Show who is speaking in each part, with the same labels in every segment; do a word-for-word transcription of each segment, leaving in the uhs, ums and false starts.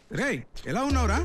Speaker 1: రేయ్ ఎలా ఉన్నావురా?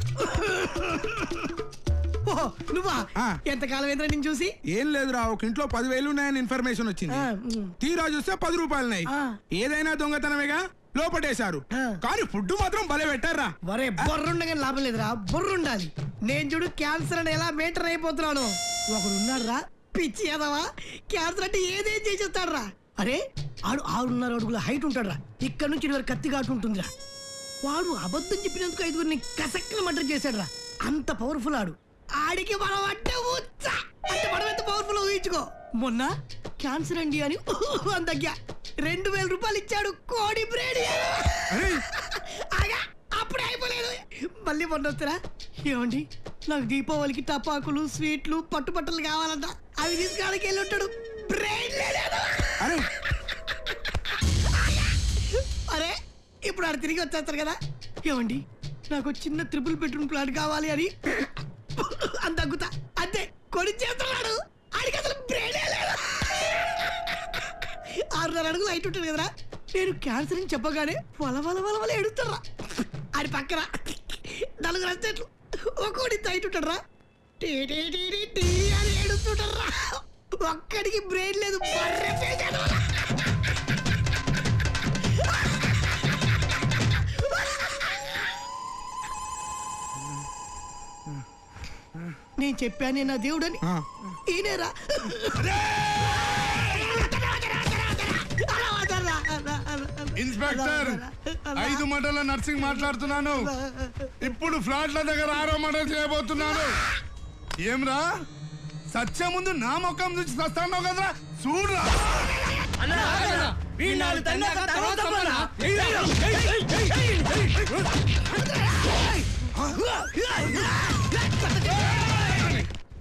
Speaker 2: నువ్వా? ఎంతకాలం ఏంద్రా నేను చూసి?
Speaker 1: ఏం లేదురా, ఒక ఇంట్లో పదివేలు ఉన్నాయని ఇన్ఫర్మేషన్ వచ్చింది. తీరా చూస్తే పది రూపాయలున్నాయి. ఏదైనా దొంగతనమేగా, లోపటేశారు. కానీ ఫుడ్ మాత్రం భలే పెట్టారా.
Speaker 2: వరే బొర్రుండగానే లాభం లేదురా, బొర్రుండాలి. నేను చూడు క్యాన్సర్ అని ఎలా మెయింటైన్ అయిపోతున్నాను. ఒకడు ఉన్నాడురా పిచ్చి ఎదవా, క్యాన్సర్ అంటే ఏదేం చేసేస్తాడురా. అరే ఆడు ఆరున్నర అడుగుల హైట్ ఉంటాడురా, ఇక్కడ నుంచి ఇటు వరకు కత్తి కాటు ఉంటుందిరా. వాడు అబద్ధం చెప్పినందుకు ఐదుగురిని కసక్కన మర్డర్ చేశాడురా. అంత పవర్ఫుల్ ఆడు. ఆడికి మనం అంటే ఉచ్చా అంటే మనం ఎంత పవర్ఫుల్ ఊహించుకో. మొన్న క్యాన్సర్ అండి అని అందగ్గా రెండు వేల రూపాయలు ఇచ్చాడు కోడి బ్రేడ్. అప్పుడే అయిపోలేదు, మళ్ళీ మొన్న వస్తారా ఏమండి నాకు దీపావళికి టపాకులు స్వీట్లు పట్టుబట్టలు కావాలంట, అవి తీసుకాడికి వెళ్ళి ఉంటాడు. బ్రెయిన్ లేదు. అరే ఇప్పుడు ఆడు తిరిగి వచ్చేస్తారు కదా. ఏమండి నాకు చిన్న ట్రిపుల్ బెడ్రూమ్ ప్లాట్ కావాలి అని అంత తగ్గుతా అంతే కొని చేస్తున్నాడు. ఆడికి అసలు బ్రెయినే లేదు. ఆరున్నర అడుగులు హైట్ ఉంటుంది కదరా. నేను క్యాన్సర్ అని చెప్పగానే వల వల వల వల ఎడుతారా. ఆడి పక్కన నలుగురు అస్తేట్లు ఒక్కోడి హైట్ ఉంటాడరా. టీ టీ టీ టీ అని ఏడుస్తుంటారా. ఒక్కడికి బ్రెయిన్ లేదు. నేను చెప్పానే నా దేవుడని. ఈయనేరా
Speaker 3: ఇన్స్పెక్టర్, ఐదు మండల నర్సింగ్ మాట్లాడుతున్నాను. ఇప్పుడు ఫ్లాట్ల దగ్గర ఆరో మండలం చేయబోతున్నాను. ఏమ్రా సత్య ముందు నా ముఖం నుంచి వస్తాను కదరా, చూడరా.